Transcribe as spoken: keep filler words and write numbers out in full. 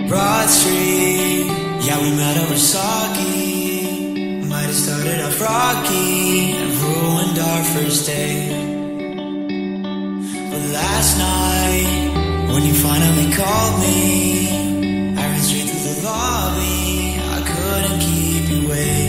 Broad Street, yeah, we met over sake. Might have started off rocky and ruined our first day. But last night, when you finally called me, I ran straight through the lobby, I couldn't keep you waiting.